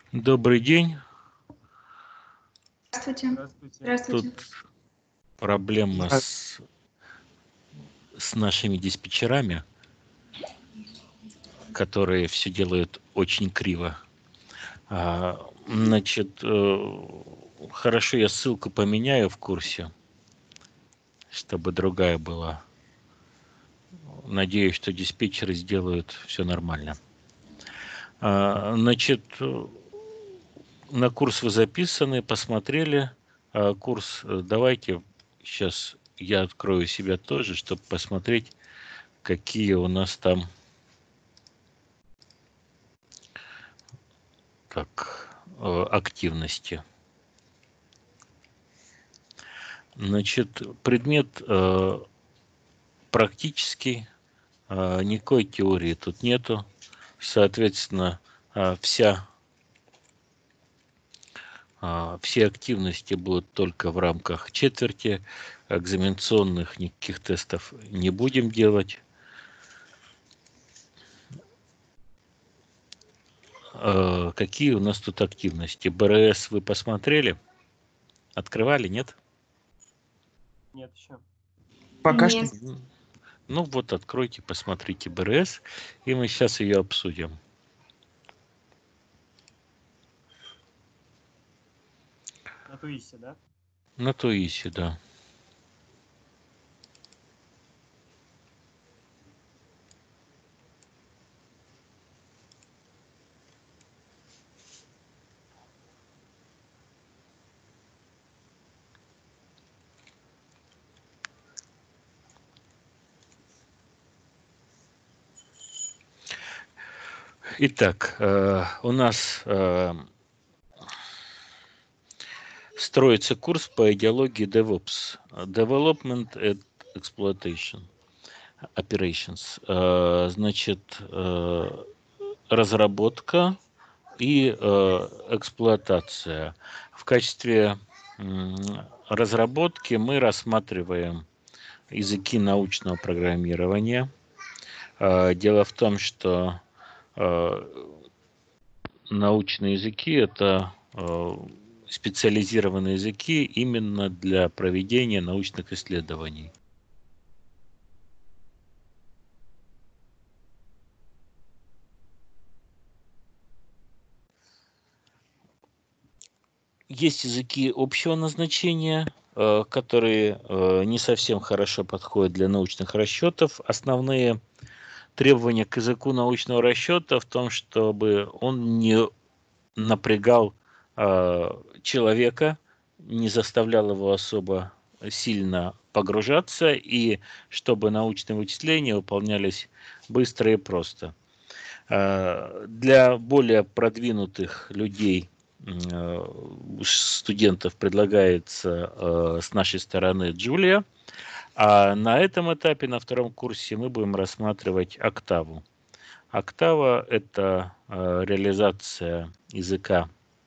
Добрый день. Здравствуйте. Здравствуйте. Здравствуйте. Тут проблема с нашими диспетчерами, которые все делают очень криво. Значит, хорошо, я ссылку поменяю в курсе, чтобы другая была. Надеюсь, что диспетчеры сделают все нормально. Значит, на курс вы записаны, посмотрели. Курс давайте сейчас я открою себя тоже, чтобы посмотреть, какие у нас там активности. Значит, предмет практический, никакой теории тут нету. Соответственно, все активности будут только в рамках четверти. Экзаменационных никаких тестов не будем делать. Какие у нас тут активности? БРС вы посмотрели? Открывали, нет? Нет еще. Пока что. Ну вот, откройте, посмотрите БРС, и мы сейчас ее обсудим. На ТУИСе, да? На ТУИСе, да. Итак, у нас строится курс по идеологии DevOps. Development and Exploitation Operations. Значит, разработка и эксплуатация. В качестве разработки мы рассматриваем языки научного программирования. Дело в том, что научные языки – это специализированные языки именно для проведения научных исследований. Есть языки общего назначения, которые не совсем хорошо подходят для научных расчетов. Основные требования к языку научного расчета в том, чтобы он не напрягал человека, не заставлял его особо сильно погружаться, и чтобы научные вычисления выполнялись быстро и просто. Для более продвинутых людей, студентов, предлагается с нашей стороны Джулия, а на этом этапе, на втором курсе, мы будем рассматривать Октаву. Октава – это реализация языка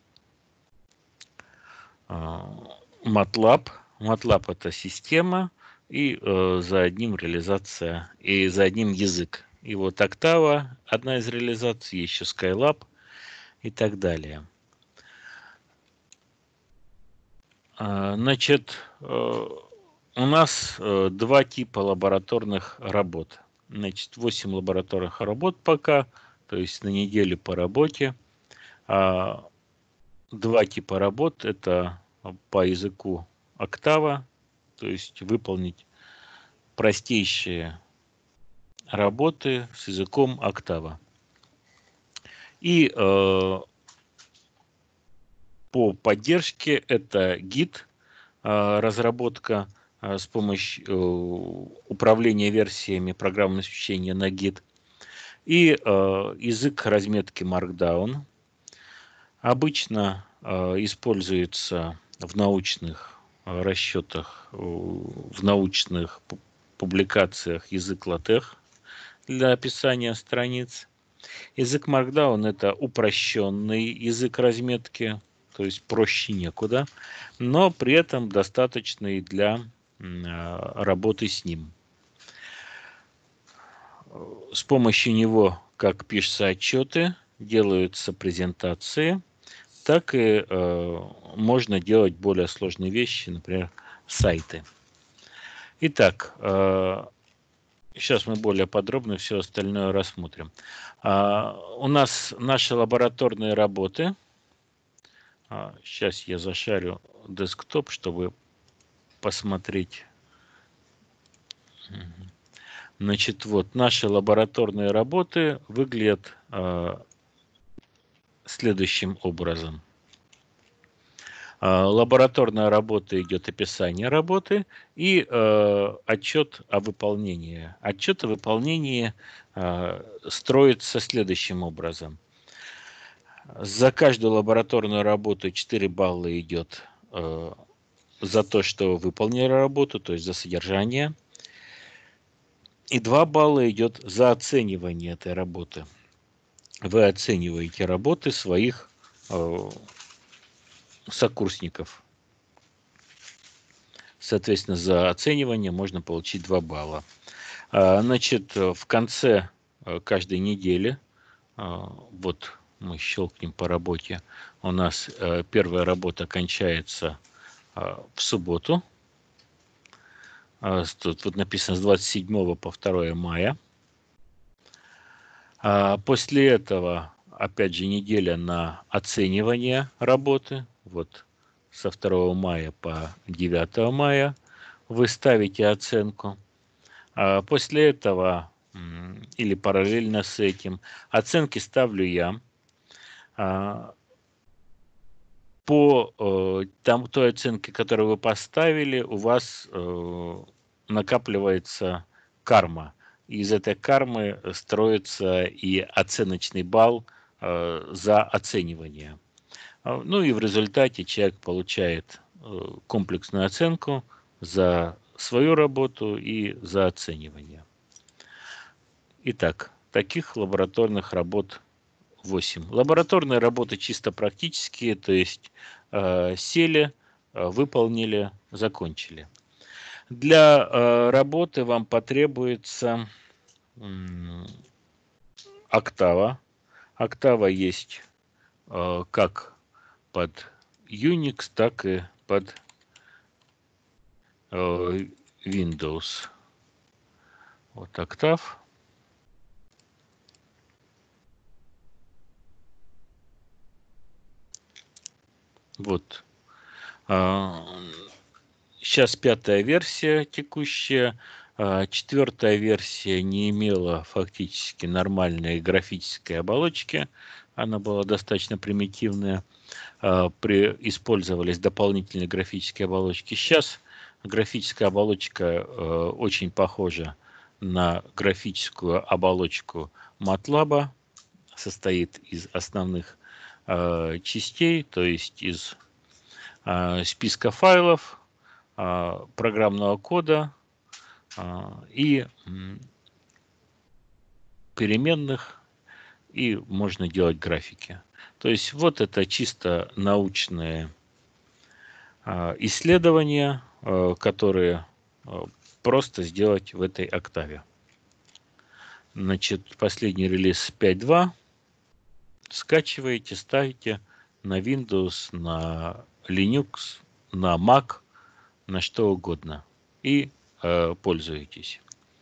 MATLAB. MATLAB – это система, и за одним реализация, и за одним язык. И вот Октава – одна из реализаций, еще Skylab и так далее. Значит, у нас два типа лабораторных работ. Значит, 8 лабораторных работ пока, то есть на неделю по работе. Два типа работ – это по языку Октава, то есть выполнить простейшие работы с языком Октава. И по поддержке это гид, разработка с помощью управления версиями программного обеспечения на гид, и язык разметки Markdown. Обычно используется в научных расчетах, в научных публикациях язык LaTeX для описания страниц. Язык Markdown – это упрощенный язык разметки, то есть проще некуда, но при этом достаточный для работы с ним. С помощью него, как пишутся отчеты, делаются презентации, так и можно делать более сложные вещи, например, сайты. Итак, сейчас мы более подробно все остальное рассмотрим. У нас наши лабораторные работы. Сейчас я зашарю десктоп, чтобы посмотреть. Значит, вот наши лабораторные работы выглядят следующим образом. Лабораторная работа идет описание работы и отчет о выполнении. Отчет о выполнении строится следующим образом. За каждую лабораторную работу 4 балла идет за то, что выполнили работу, то есть за содержание. И 2 балла идет за оценивание этой работы. Вы оцениваете работы своих сокурсников. Соответственно, за оценивание можно получить 2 балла. Значит, в конце каждой недели, вот мы щелкнем по работе, у нас первая работа кончается в субботу. Тут вот написано с 27 по 2 мая. После этого, опять же, неделя на оценивание работы. Вот со 2 мая по 9 мая вы ставите оценку. После этого или параллельно с этим оценки ставлю я. По той оценке, которую вы поставили, у вас накапливается карма. Из этой кармы строится и оценочный балл за оценивание. Ну и в результате человек получает комплексную оценку за свою работу и за оценивание. Итак, таких лабораторных работ 8. Лабораторные работы чисто практические, то есть сели, выполнили, закончили. Для работы вам потребуется Octava. Octava есть как под Unix, так и под Windows. Вот Octave. Вот. Сейчас 5-я версия текущая. 4-я версия не имела фактически нормальной графической оболочки. Она была достаточно примитивная. Использовались дополнительные графические оболочки. Сейчас графическая оболочка очень похожа на графическую оболочку MATLAB. Состоит из основных частей, то есть из списка файлов, программного кода и переменных, и можно делать графики. То есть вот это чисто научные исследования, которые просто сделать в этой Octave. Значит, последний релиз 5.2. Скачиваете, ставите на Windows, на Linux, на Mac, на что угодно. И пользуетесь.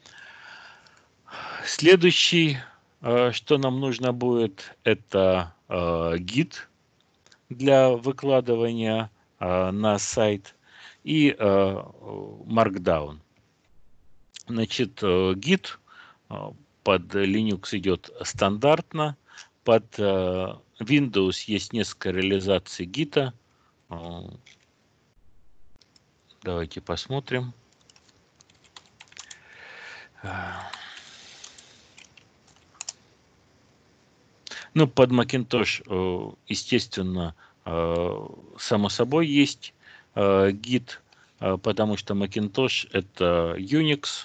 Следующий, что нам нужно будет, это гид для выкладывания на сайт и Markdown. Значит, гид под Linux идет стандартно, под Windows есть несколько реализаций гита. Давайте посмотрим. Ну, под Macintosh, естественно, само собой есть гид, потому что Macintosh это Unix,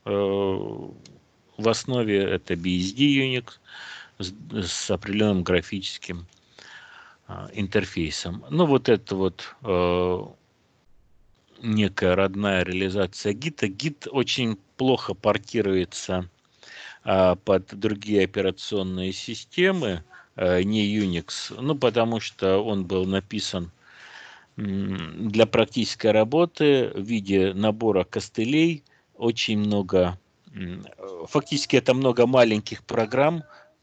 в основе это BSD Unix с определенным графическим интерфейсом. Ну, вот это вот некая родная реализация гита. Гит очень плохо портируется под другие операционные системы. не Unix? Ну, потому что он был написан для практической работы в виде набора костылей. Очень много, фактически это много маленьких программ,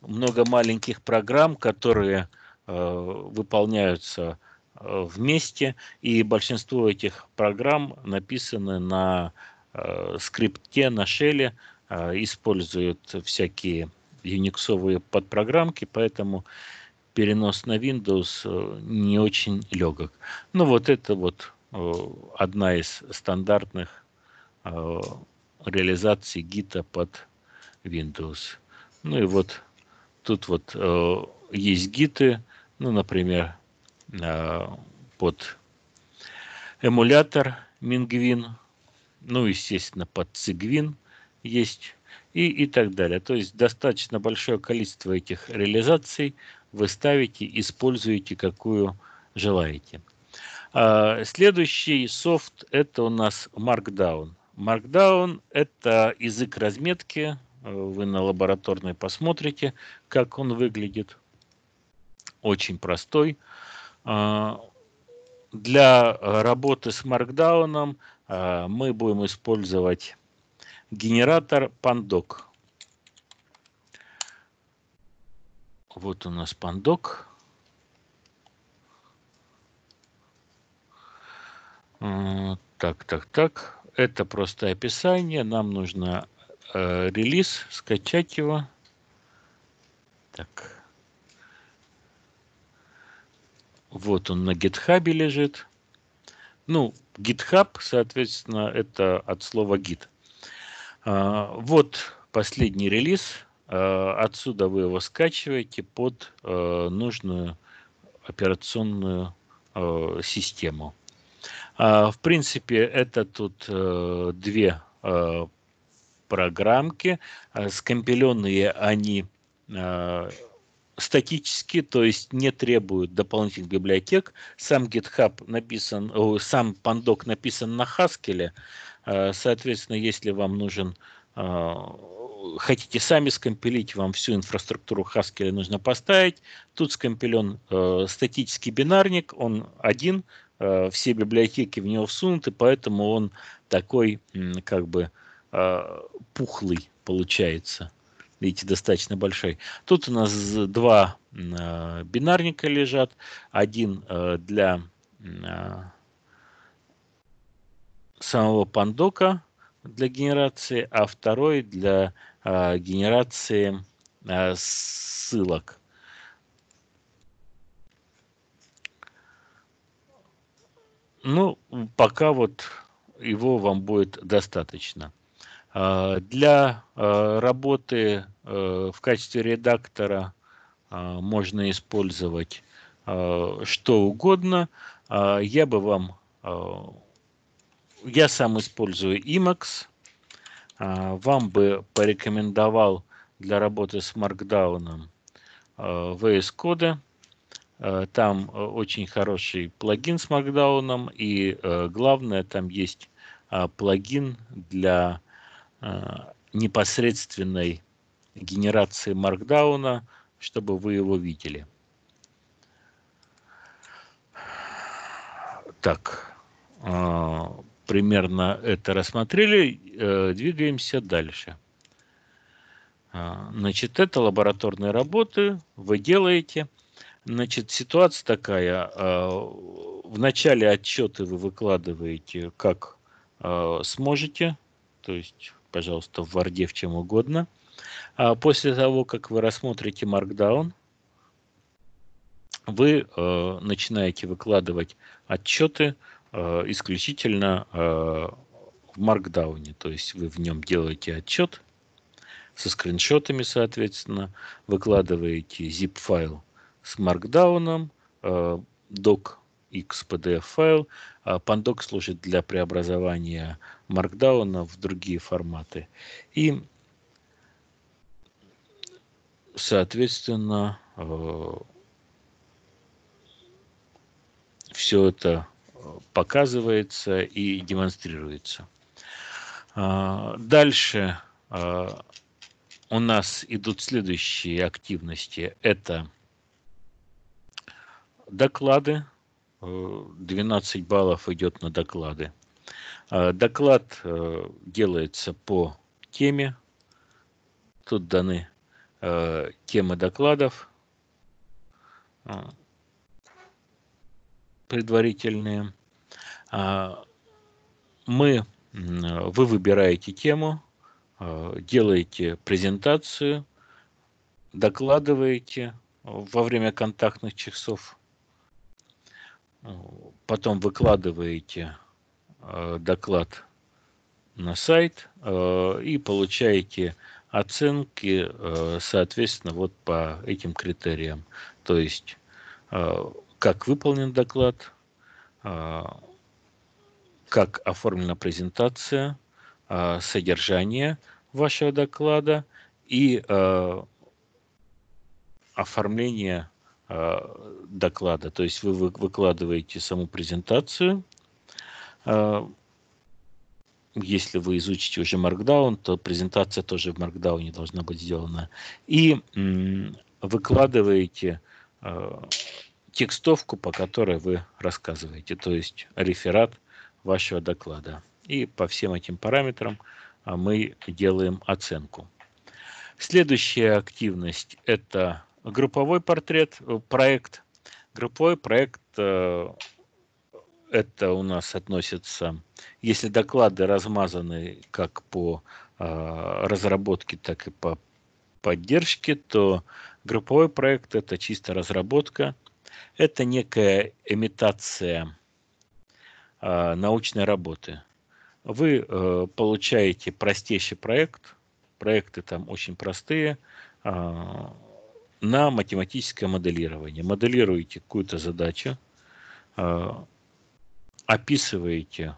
которые выполняются вместе, и большинство этих программ написаны на скрипте, на шелле, используют всякие юниксовые подпрограммки, поэтому перенос на Windows не очень легок. Ну вот это вот одна из стандартных реализаций гита под Windows. Ну и вот тут вот есть гиты, ну, например, под эмулятор Mingwin, ну, естественно, под Cygwin есть и так далее. То есть достаточно большое количество этих реализаций вы ставите, используете, какую желаете. Следующий софт – это у нас Markdown. Markdown – это язык разметки. Вы на лабораторной посмотрите, как он выглядит. Очень простой. Для работы с Markdown мы будем использовать генератор Pandoc. Вот у нас Pandoc. Так. Это просто описание. Нам нужно релиз, скачать его. Так. Вот он на GitHub лежит. Ну, GitHub, соответственно, это от слова git. Вот последний релиз. Отсюда вы его скачиваете под нужную операционную систему. В принципе, это тут две программки. Скомпиленные они статически, то есть не требуют дополнительных библиотек. Сам GitHub написан, сам Pandoc написан на Haskell. Соответственно, если вам нужен, хотите сами скомпилить, вам всю инфраструктуру Haskell нужно поставить. Тут скомпилен статический бинарник, он один, все библиотеки в него всунуты, поэтому он такой как бы пухлый получается. Видите, достаточно большой. Тут у нас два бинарника лежат. Один для самого Пандока для генерации, а второй для генерации ссылок. Ну, пока вот его вам будет достаточно. Для работы в качестве редактора можно использовать что угодно. Я сам использую Emacs. Вам бы порекомендовал для работы с Markdown VS Code. Там очень хороший плагин с Markdown, и главное, там есть плагин для непосредственной генерации Markdown, чтобы вы его видели. Так, примерно это рассмотрели. Двигаемся дальше. Значит, это лабораторные работы. Вы делаете. Значит, ситуация такая. В начале отчеты вы выкладываете как сможете. То есть, пожалуйста, в Word, в чем угодно. После того, как вы рассмотрите Markdown, вы начинаете выкладывать отчеты исключительно в Markdown. То есть вы в нем делаете отчет со скриншотами, соответственно, выкладываете zip-файл с Markdown, docx PDF файл. Pandoc служит для преобразования Markdown в другие форматы. И, соответственно, все это показывается и демонстрируется. Дальше у нас идут следующие активности. Это Доклады. 12 баллов идет на доклады. Доклад делается по теме. Тут даны темы докладов предварительные. Вы выбираете тему, делаете презентацию, докладываете во время контактных часов, потом выкладываете доклад на сайт и получаете оценки, соответственно, вот по этим критериям. То есть, как выполнен доклад, как оформлена презентация, содержание вашего доклада и оформление доклада. То есть вы выкладываете саму презентацию. Если вы изучите уже Markdown, то презентация тоже в Markdown должна быть сделана. И выкладываете текстовку, по которой вы рассказываете, то есть реферат вашего доклада. И по всем этим параметрам мы делаем оценку. Следующая активность – это групповой проект. Групповой проект это у нас относится, если доклады размазаны как по разработке, так и по поддержке, то групповой проект – это чисто разработка. Это некая имитация научной работы. Вы получаете простейший проект, проекты там очень простые, на математическое моделирование. Моделируете какую-то задачу, описываете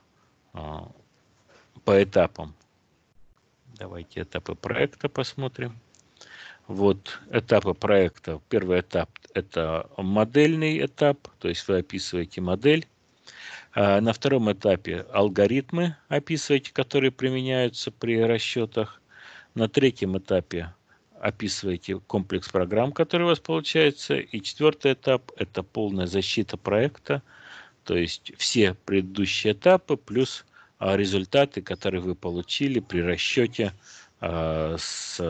по этапам. Давайте этапы проекта посмотрим. Вот этапы проекта. Первый этап – это модельный этап, то есть вы описываете модель. На втором этапе алгоритмы описываете, которые применяются при расчетах. На третьем этапе описываете комплекс программ, который у вас получается. И четвертый этап – это полная защита проекта, то есть все предыдущие этапы плюс результаты, которые вы получили при расчете по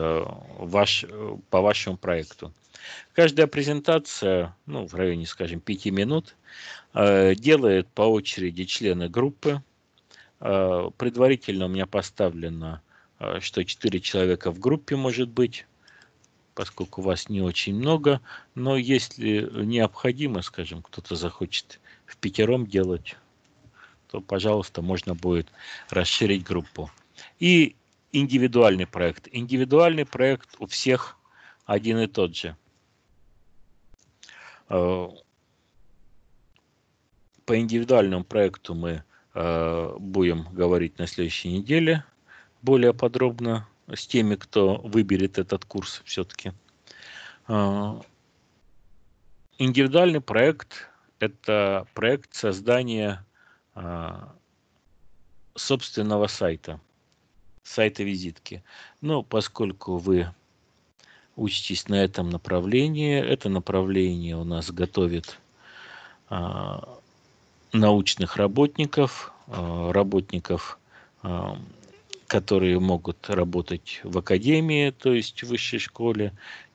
вашему проекту. Каждая презентация, в районе, скажем, 5 минут, делает по очереди члены группы. Предварительно у меня поставлено, что 4 человека в группе может быть, поскольку вас не очень много. Но если необходимо, скажем, кто-то захочет впятером делать, то, пожалуйста, можно будет расширить группу. И индивидуальный проект. Индивидуальный проект у всех один и тот же. По индивидуальному проекту мы будем говорить на следующей неделе более подробно с теми, кто выберет этот курс все-таки. Индивидуальный проект – это проект создания собственного сайта визитки. Но поскольку вы учитесь на этом направлении, это направление у нас готовит научных работников, которые могут работать в академии, то есть в высшей школе,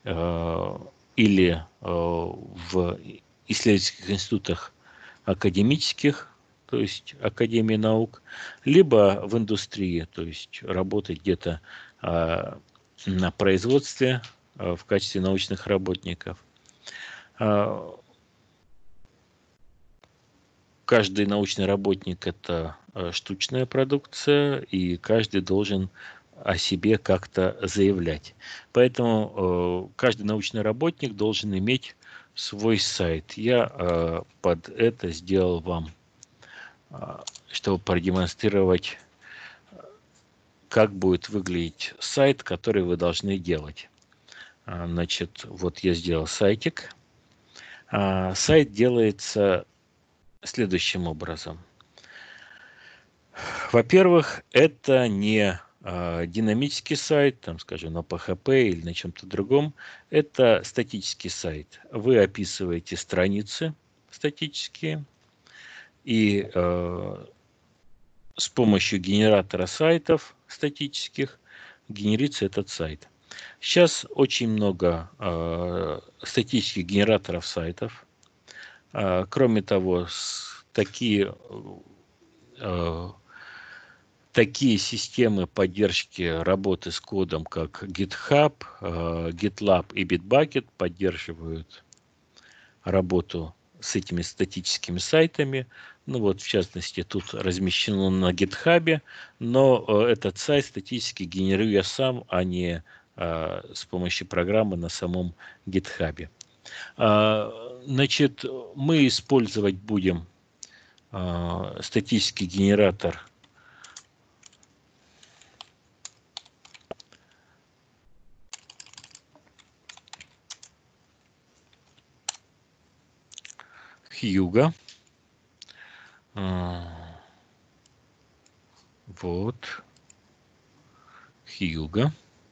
или в исследовательских институтах академических, то есть Академии наук, либо в индустрии, то есть работать где-то на производстве в качестве научных работников. Каждый научный работник – это штучная продукция, и каждый должен о себе как-то заявлять. Поэтому каждый научный работник должен иметь свой сайт. Я под это сделал вам, чтобы продемонстрировать, как будет выглядеть сайт, который вы должны делать. Значит, вот я сделал сайтик. Сайт делается следующим образом. Во-первых, это не динамический сайт, там, скажем, на PHP или на чем-то другом. Это статический сайт. Вы описываете страницы, статические, и с помощью генератора сайтов статических генерится этот сайт. Сейчас очень много статических генераторов сайтов. Кроме того, такие системы поддержки работы с кодом, как GitHub, GitLab и Bitbucket, поддерживают работу с этими статическими сайтами. Ну вот, в частности, тут размещено на GitHub, но этот сайт статически генерирую я сам, а не с помощью программы на самом GitHub. Значит, мы использовать будем статический генератор Hugo. Вот. Hugo.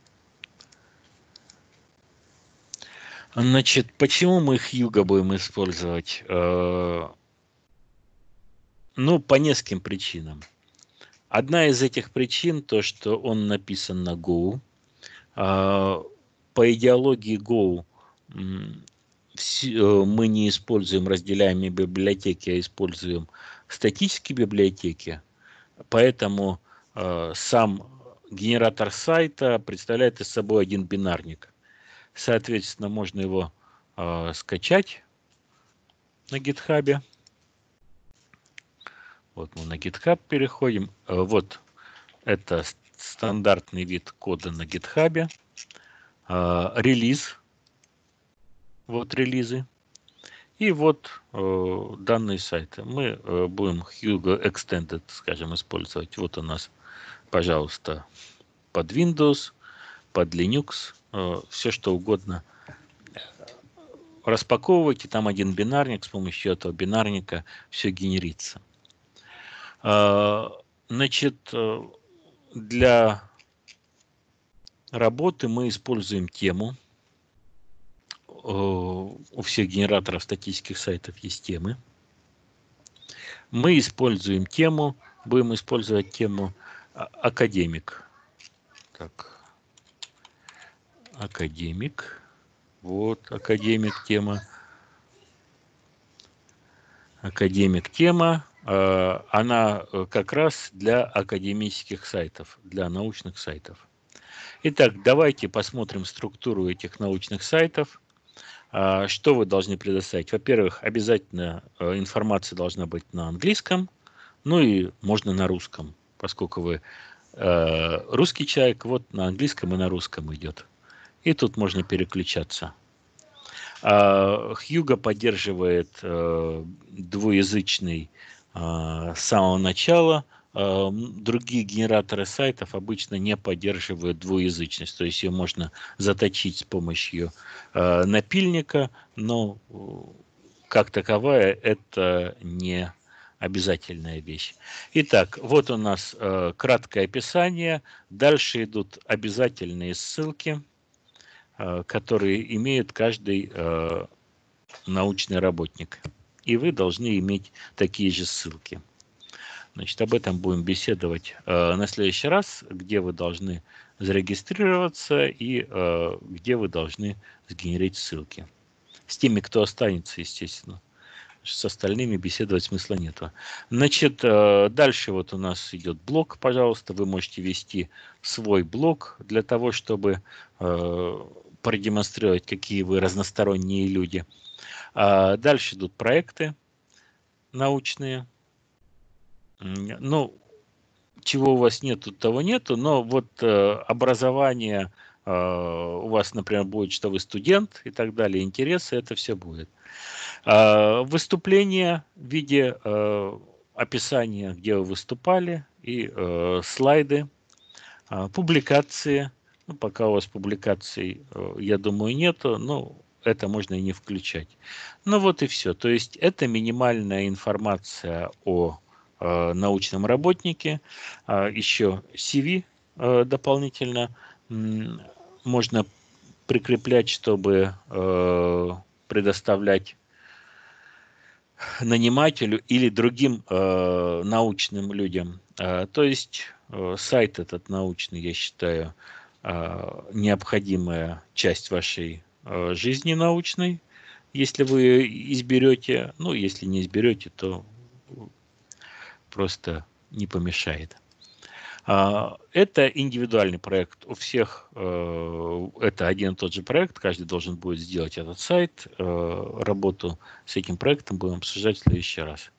Значит, почему мы Hugo будем использовать? Ну, по нескольким причинам. Одна из этих причин, то, что он написан на Go. По идеологии Go мы не используем разделяемые библиотеки, а используем статические библиотеки. Поэтому сам генератор сайта представляет из собой один бинарник. Соответственно, можно его скачать на GitHub. Вот мы на GitHub переходим. Вот это стандартный вид кода на GitHub. Релиз. Вот релизы. И вот данные сайты. Мы будем Hugo Extended, скажем, использовать. Вот у нас, пожалуйста, под Windows, под Linux, все что угодно. Распаковывайте, там один бинарник, с помощью этого бинарника все генерится. Значит, для работы мы используем тему. У всех генераторов статических сайтов есть темы. Мы используем тему, будем использовать тему академик. Так, академик. Вот академик тема. Академик тема. Она как раз для академических сайтов, для научных сайтов. Итак, давайте посмотрим структуру этих научных сайтов. Что вы должны предоставить? Во-первых, обязательно информация должна быть на английском, ну и можно на русском, поскольку вы русский человек, вот на английском и на русском идет. И тут можно переключаться. Hugo поддерживает двуязычный с самого начала. Другие генераторы сайтов обычно не поддерживают двуязычность, то есть ее можно заточить с помощью напильника, но как таковая это не обязательная вещь. Итак, вот у нас краткое описание, дальше идут обязательные ссылки, которые имеет каждый научный работник, и вы должны иметь такие же ссылки. Значит, об этом будем беседовать на следующий раз, где вы должны зарегистрироваться и где вы должны сгенерить ссылки. С теми, кто останется, естественно. С остальными беседовать смысла нету. Значит, дальше вот у нас идет блог, пожалуйста. Вы можете вести свой блог для того, чтобы продемонстрировать, какие вы разносторонние люди. Дальше идут проекты научные. Ну, чего у вас нету, того нету, но вот образование у вас, например, будет, что вы студент и так далее, интересы, это все будет. Выступления в виде описания, где вы выступали, и слайды, публикации. Ну, пока у вас публикаций, я думаю, нету, но это можно и не включать. Ну вот и все. То есть это минимальная информация о научном работнике. Еще CV дополнительно можно прикреплять, чтобы предоставлять нанимателю или другим научным людям. То есть сайт этот научный, я считаю, необходимая часть вашей жизни научной, если вы изберете. Ну, если не изберете, то просто не помешает. Это индивидуальный проект. У всех это один и тот же проект. Каждый должен будет сделать этот сайт. Работу с этим проектом будем обсуждать в следующий раз.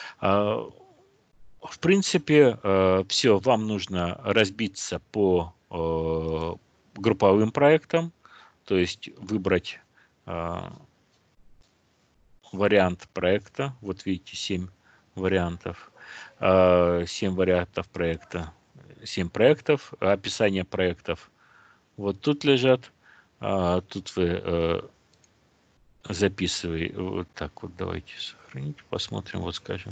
В принципе, все. Вам нужно разбиться по групповым проектам, то есть выбрать вариант проекта. Вот видите, 7 вариантов. 7 вариантов проекта. 7 проектов, описание проектов вот тут лежат. Тут вы записываете. Вот так вот давайте сохранить, посмотрим, вот скажем.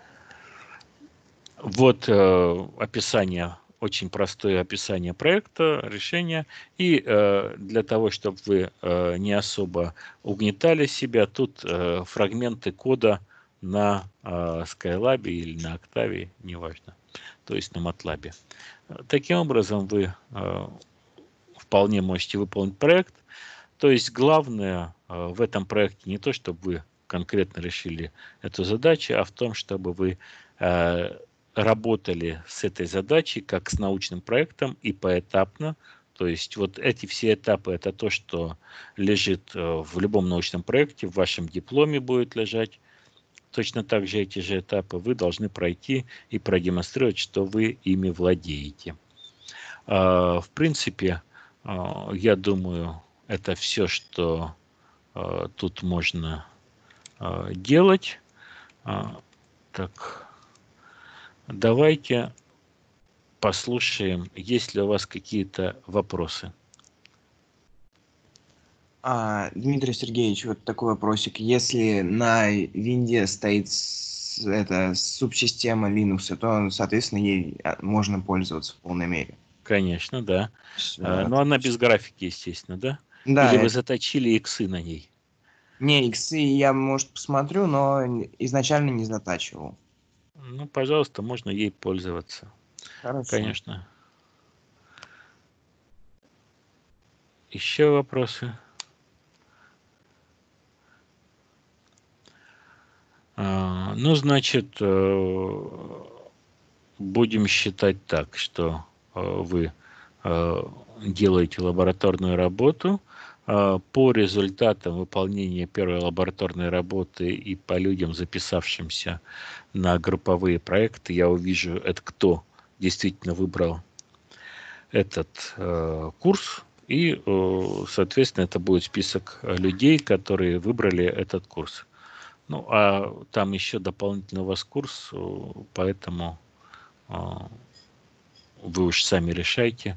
Вот описание, очень простое описание проекта, решения. И для того, чтобы вы не особо угнетали себя, тут фрагменты кода на Skylab или на Octavia, неважно, то есть на MATLAB. Таким образом, вы вполне можете выполнить проект. То есть главное в этом проекте не то, чтобы вы конкретно решили эту задачу, а в том, чтобы вы работали с этой задачей как с научным проектом и поэтапно. То есть вот эти все этапы – это то, что лежит в любом научном проекте, в вашем дипломе будет лежать. Точно так же эти же этапы вы должны пройти и продемонстрировать, что вы ими владеете. В принципе, я думаю, это все, что тут можно делать. Так, давайте послушаем, есть ли у вас какие-то вопросы. Дмитрий Сергеевич, вот такой вопросик. Если на винде стоит эта субсистема Linux, то, соответственно, ей можно пользоваться в полной мере. Конечно, да. Всё, Но она без графики, естественно, да? Да, Или вы заточили иксы на ней? Не, иксы я, может, посмотрю, но изначально не затачивал. Ну, пожалуйста, можно ей пользоваться. Хорошо. Конечно. Еще вопросы? Ну, значит, будем считать так, что вы делаете лабораторную работу. По результатам выполнения первой лабораторной работы и по людям, записавшимся на групповые проекты, я увижу, это кто действительно выбрал этот курс. И, соответственно, это будет список людей, которые выбрали этот курс. Ну, а там еще дополнительно у вас курс, поэтому вы уж сами решайте,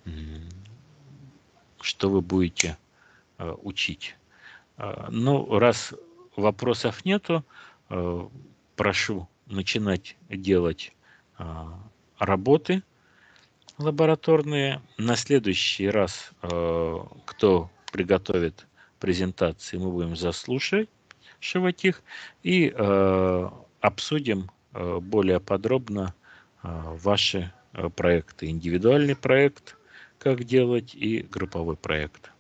что вы будете учить. Ну, раз вопросов нету, прошу начинать делать работы лабораторные. На следующий раз, кто приготовит презентации, мы будем заслушивать их и обсудим более подробно ваши проекты. Индивидуальный проект, как делать, и групповой проект.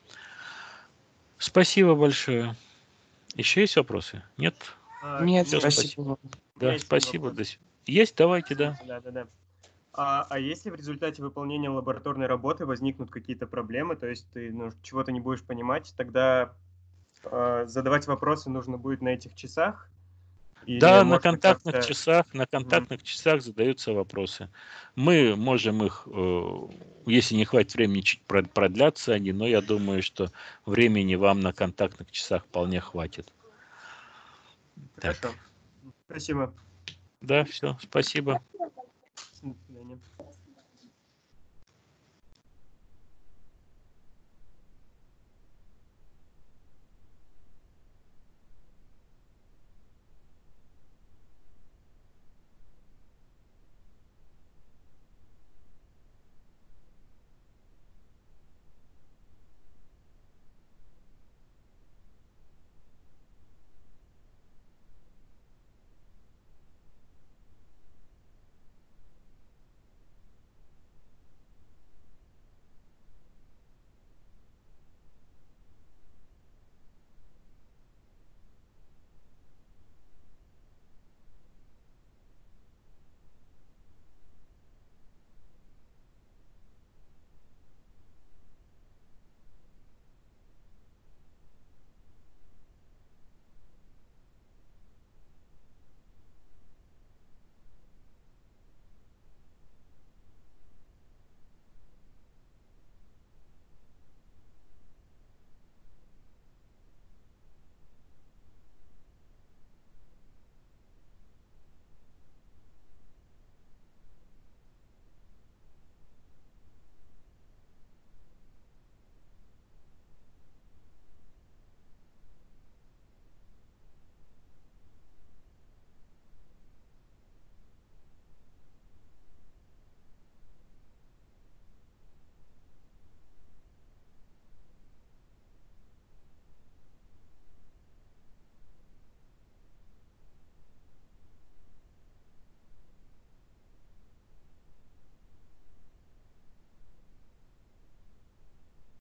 Спасибо большое. Еще есть вопросы? Нет? Нет, Всё, спасибо. Да, Есть спасибо. вопрос. Есть? Давайте, да. Да. А если в результате выполнения лабораторной работы возникнут какие-то проблемы, то есть ты чего-то не будешь понимать, тогда задавать вопросы нужно будет на этих часах? Или Да, на можно контактных как-то... часах задаются вопросы. Мы можем их, если не хватит времени, чуть продлятся они, но я думаю, что времени вам на контактных часах вполне хватит. Так. Хорошо. Спасибо. Да, все, спасибо. До свидания.